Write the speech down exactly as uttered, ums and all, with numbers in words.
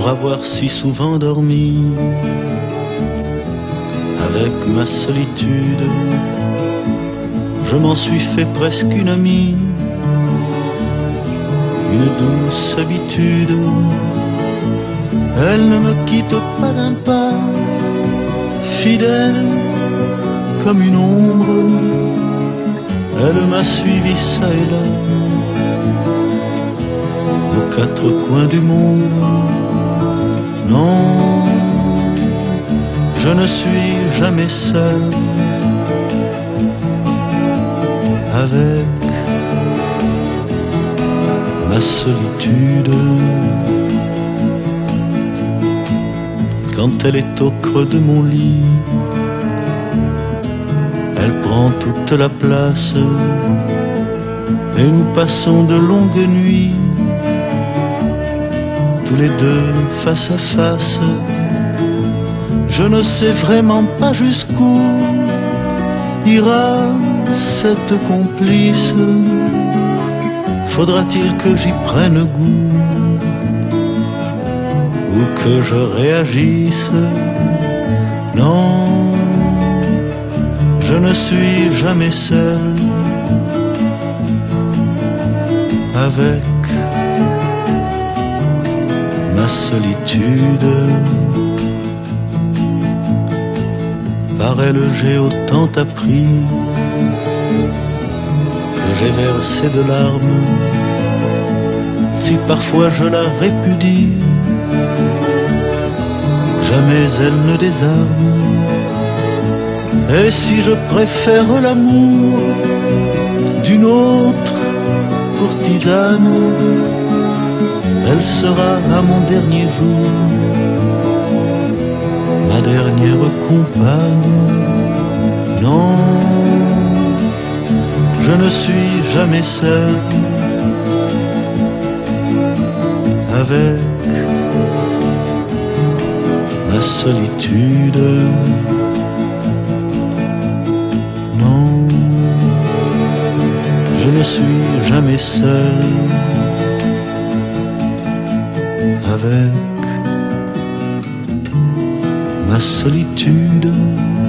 pour avoir si souvent dormi avec ma solitude. Je m'en suis fait presque une amie, une douce habitude. Elle ne me quitte pas d'un pas, fidèle comme une ombre. Elle m'a suivi ça et là, aux quatre coins du monde. Non, je ne suis jamais seul avec ma solitude. Quand elle est au creux de mon lit, elle prend toute la place et nous passons de longues nuits tous les deux face à face. Je ne sais vraiment pas jusqu'où ira cette complice. Faudra-t-il que j'y prenne goût ou que je réagisse? Non, je ne suis jamais seul avec ma solitude. Par elle j'ai autant appris que j'ai versé de larmes. Si parfois je la répudie, jamais elle ne désarme. Et si je préfère l'amour d'une autre courtisane, elle sera à mon dernier jour ma dernière compagne. Non, je ne suis jamais seul avec ma solitude. Non, je ne suis jamais seul avec ma solitude.